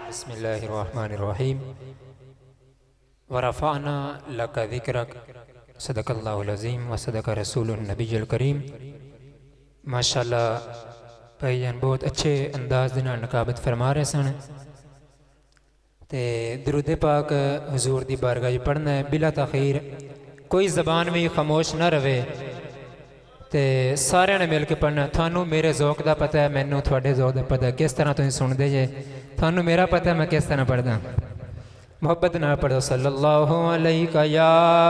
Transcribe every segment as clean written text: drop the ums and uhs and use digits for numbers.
बिस्मिल्लाहिर्रहमानिर्रहीम वरफ़अना लका ज़िक्रक सदक़ल्लाहुल अज़ीम व सदक़ रसूलुन नबियुल करीम। माशाअल्लाह भाईजान बहुत अच्छे अंदाज दे नाल नकाबत फरमा रहे सन ते दुरूद पाक हुजूर दी बारगाह च पढ़ना है बिला तख़ीर, कोई ज़बान भी खामोश ना रहे ते सारे ने मिल के पढ़ना। थानू मेरे ज़ौक दा पता है, मैनू थोड़े ज़ौक दा पता है, किस तरह तुसीं सुनदे जे, थानू मेरा पता है मैं किस तरह पढ़दा। मोहब्बत नाल पढ़ो सल्लल्लाहु अलैका या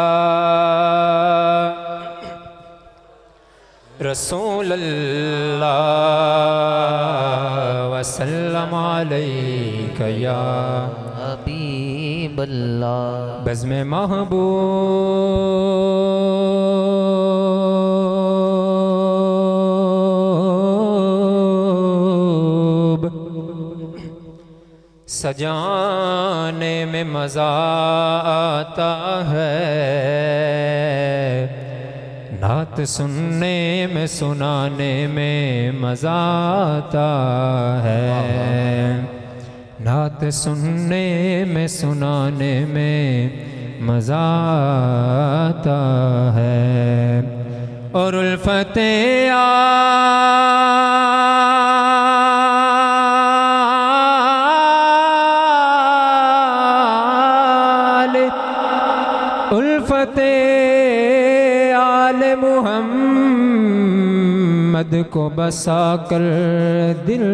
रसूल अल्लाह वसल्लम अलैका या हबीब अल्लाह बज़्म महबूब सजाने में मज़ा आता है, नात सुनने में सुनाने में मज़ा आता है, नात सुनने में सुनाने में मज़ा आता है। और उल्फते उल्फते आले मुहम्मद को बसा कर दिल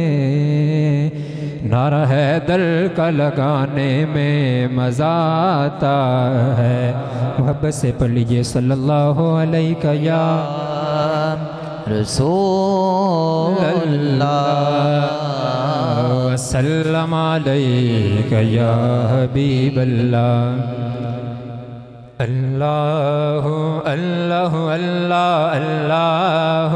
में, नारा है दल का लगाने में मज़ा आता है। मोहब्बत से पढ़ लीजिए सल्लल्लाहु अलैका या रसूल अल्लाह वसल्लम अलैका या हबीब अल्लाह। अल्लाह अल्लाह अल्लाह अल्लाह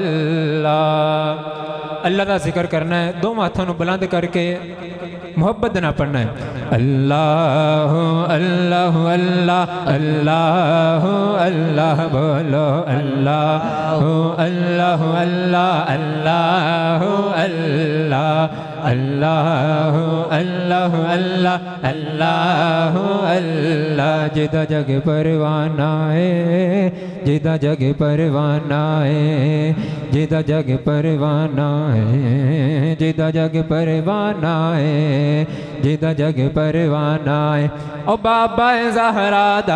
अल्लाह अल्लाह का जिक्र करना है, दो हाथों बुलंद करके मोहब्बत ना पढ़ना है। अल्लाह अल्लाह अल्लाह अल्लाह अल्लाह बोलो अल्लाह अल्लाह अल्लाह अल्लाह अल्लाह अल्लाह अल्लाह अल्लाह अल्लाह अल्लाह। जिदा जग परवाना है, जिदा जग परवाना है, जिदा जग परवाना है, जिदा जग परवाना है, जिदा जग परवाना है। ओ बाबा ज़हरा दा,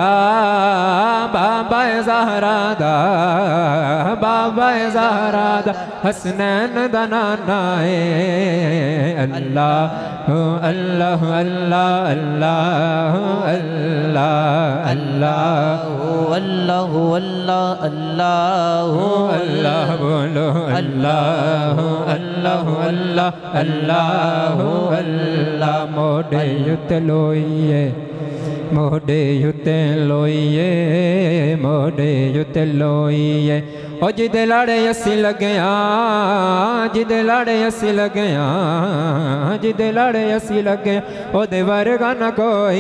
बाबा ज़हरा दा, बाबा ज़हरा दा हसनैन दा नाना है। अल्लाह अल्लाह अल्लाह अल्लाह अल्लाह अल्लाह अल्लाह अल्लाह अल्लाह अल्लाह बोलो अल्लाह अल्लाह अल्लाह अल्लाह अल्लाह। मोडे युत लोइए, मोडे युते लोइए, मोडे युते लोइए। ओ जिदे लाड़े अस्सी लग्या, जिदे लाड़े अस्सी लग्या, जिदे लाड़े अस्सी लग्या ओदे वर्गा न कोई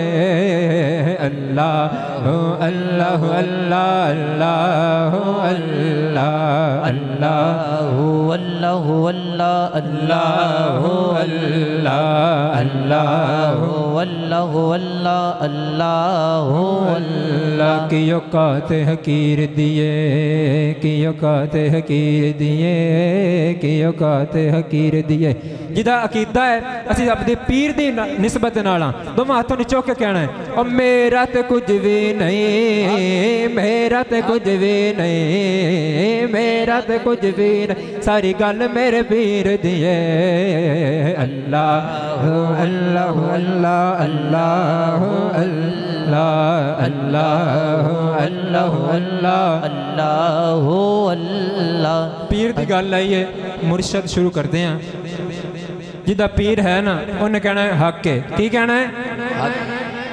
है। अल्लाह अल्लाह अल्लाह अल्लाह अल्लाह अल्लाह अल्लाह अल्लाह अल्लाह अल्लाह अल्लाह अल्लाह अल्लाह अल्लाह अल्लाह की औकात हकीर दिए, की औकात हकीर दिए, की औकात हकीर दिए। जिदा अकीदा है असी अपने पीर दी निस्बत नाल दोवां हाथों ने चुक के कहना है और मेरा तो कुछ भी नहीं, मेरा तो कुछ भी नहीं, मेरा तो कुछ भी नहीं, सारी गल मेरे पीर दी है। अल्लाह अल्लाह अल्लाह अल्लाह अल्लाह अल्लाह अल्लाह अल्लाह अल्लाह अल्लाह। पीर की गल आई है, मुर्शद शुरू करते हैं। जिदा पीर है ना उन्हें कहना है हक है। की कहना है?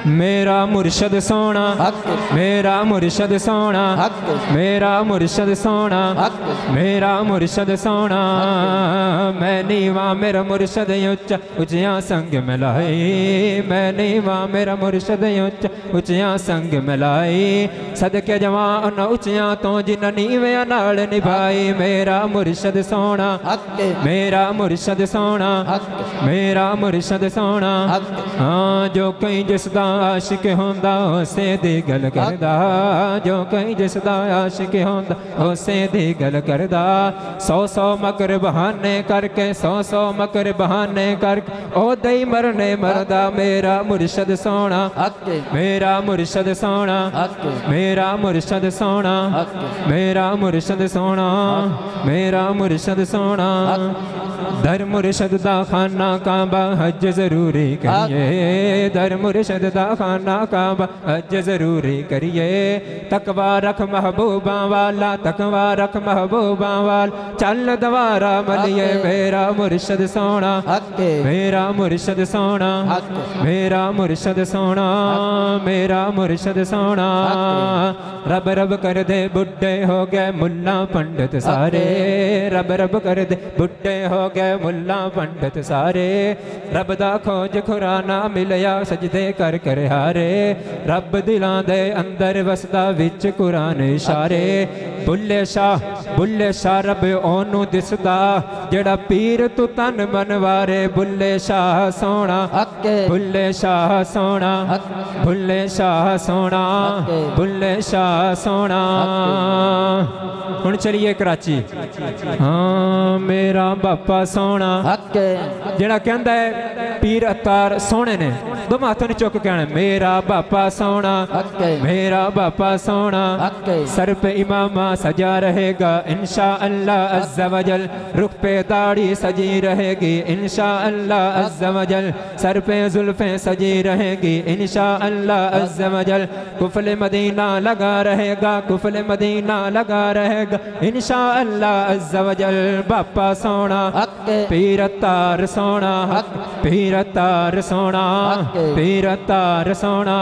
मेरा मुर्शद सोना, मेरा मुर्शद सोना, मेरा मुर्शद सोना, मेरा मुर्शद सोना। मैं नीवा मेरा मुर्शद उच्चा उचिया संग मिलाई, मैं नीवा मेरा मुर्शद उच्चा उचिया संग मिलाई। सदके जवान उचिया तो जिन नीवे नाल निभाई। मेरा मुर्शद सोना, मेरा मुर्शद सोना, मेरा मुर्शद सोना। हाँ जो कहीं जिसदा आशिक होंदा उसे दी गल करदा, जो कहीं जिसदा आशिक होंदा उसे दी गल करदा। 100 मकर बहाने करके, 100 मकर बहाने करके ओ दई मरने मरदा। मेरा मुर्शद सोना, मेरा मुर्शद सोना, मेरा मुर्शद सोना, मेरा मुर्शद सोना, मेरा मुर्शद सोना। दर मुर्शद दा खाना काबा हज जरूरी करिए, दर मुर्शद दा खाना काबा हज जरूरी करिए। तकवा रख महबूबा वाला, तकवा रख महबूबा वाला, चल दवारा मलिए। मेरा मुर्शद सोना, मेरा मुर्शद सोना, मेरा मुर्शद सोना, मेरा मुर्शद सोना। रब रब कर दे बुढ़े हो गए मुल्ला पंडित सारे, रब रब कर दे बुढ़े हो गए मुल्ला पंडित सारे। रब दा खोज खुराना मिलया सजदे कर कर हारे। रब दिलां दे अंदर वसदा विच कुरान इशारे। बुल्ले शाह रब ओनू दिसदा जेड़ा पीर तू तन मनवारे। बुल्ले शाह सोना, बुल्ले शाह सोना, बुल्ले शाह सोना, बुल्ले शाह सोना। हुण चलिए कराची। हाँ मेरा बापा सोना जेड़ा कहंदा है पीर अतार सोने ने, दो हाथों ने चुक कहना मेरा बापा सोना, मेरा बापा सोना। सर पे इमामा सजा रहेगा इंशा अल्लाह अज़्ज़ा वजल, रुख पे दाढ़ी सजी रहेगी इंशा अल्लाह अज़्ज़ा वजल, सर पे जुल्फे सजी रहेगी इंशा अल्लाह अज़्ज़ा वजल। कुफल मदीना लगा रहेगा, कुफल मदीना लगा रहेगा इंशा अल्लाह अज़्ज़ा वजल। बापा सोना, पीर अतार सोना, पीर अतार सोना, पीर अतार सोना।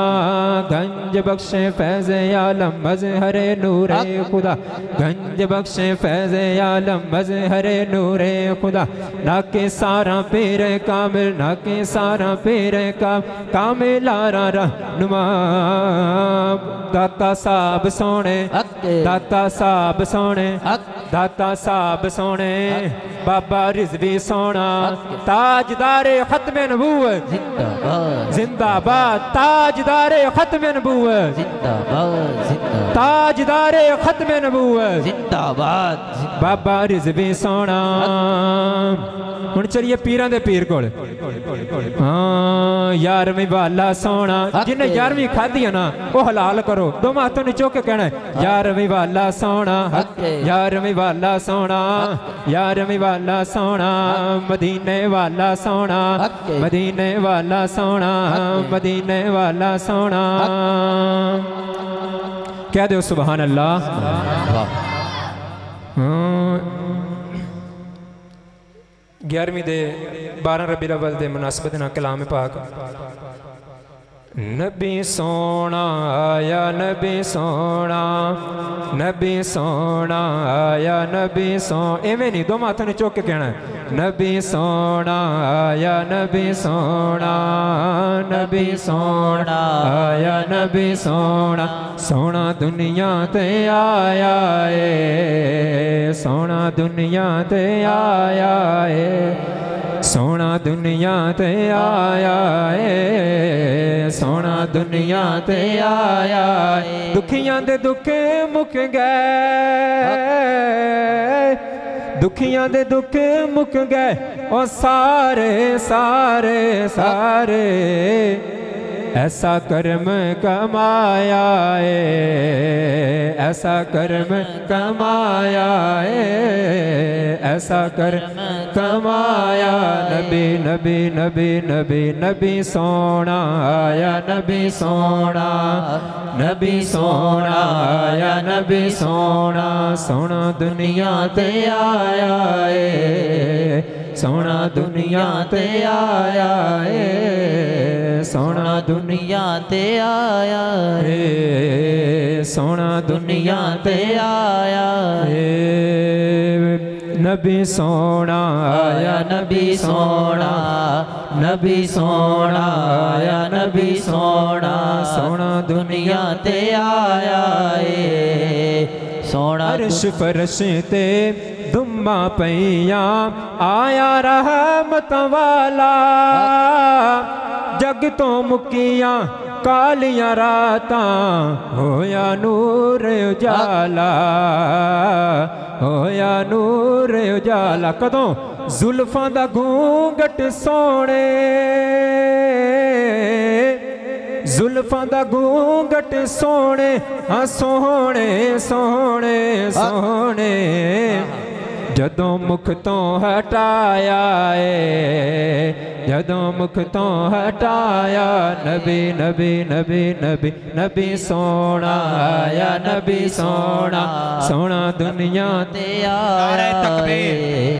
गंज बख्शे फैज़ आलम मज़हरे नूरे खुदा, गंज बख्शे फैज़ आलम मज़हरे नूरे खुदा। नाके सारा पीर कामिल, नाके सारा पीर कामिल आरा रहनुमा। दाता साहब सोने, दाता साहब सोने, दाता साहब सोने। बाबा रिजवी सोना, ताजदारे खत्म नबूवत जिंदाबाद, जिंदाबाद। ताजदारे खत्म नबूवत जिंदाबाद, ताजदारे खत्म नबूवत जिंदाबाद। बाबा रिजवी सोना। हुण चलिए पीरां दे पीर कोल। हाँ 11वीं वाला सोना, जिन्हें 11वीं खाधी है ना वो हलाल करो। दो हाथों ने चुक के कहना 11वीं वाला सोना, 11वीं वाला सोना, 11वीं वाला सोना। मदीने वाला सोना, मदीने वाला सोना, मदीने वाला सोना। कह दो सुभान अल्लाह। 11वीं दे 12 रबीउल अव्वल दे मुनासबत नाल कलाम पाक। नबी सोना आया, नबी सोना, नबी सोना आया, नबी सो। एवें नहीं, दो हाथों ने चुक के कहना नबी सोना आया, नबी सोना, नबी सोना आया, नबी सोना। सोना दुनिया ते आया है, सोना दुनिया ते आया है, सोना दुनिया ते आया है, सोना दुनिया ते आया है। दुखियां दे दुखे मुक गए, दुखियां दे दुख मुक गए ओ सारे सारे सारे। ऐसा कर्म कमाया है, ऐसा कर्म कमाया है, ऐसा कर्म कमाया। नबी नबी नबी नबी नबी सोना आया, नबी सोना, नबी सोना आया, नबी सोना। सोना दुनिया ते आया है, सोना दुनिया ते आया है, सोना दुनिया ते आया रे सोना दुनिया ते आया नबी सोना आया नबी सोना नबी सोना आया नबी सोना सोना दुनिया ते आया सोना अर्श फरश ते दुम्मा पईया आया रहमत वाला जग तो मुकिया कालियां रातां होया नूर उजाला होया नूर उजाला कदों जुल्फां दा घूंघट सोने जुल्फां दा घूंघट सोने हाँ सोने सोने सोने जदों मुख तो हटाया जदों मुख तो हटाया नबी नबी नबी नबी नबी सोना आया नबी सोना सोना दुनिया ते आया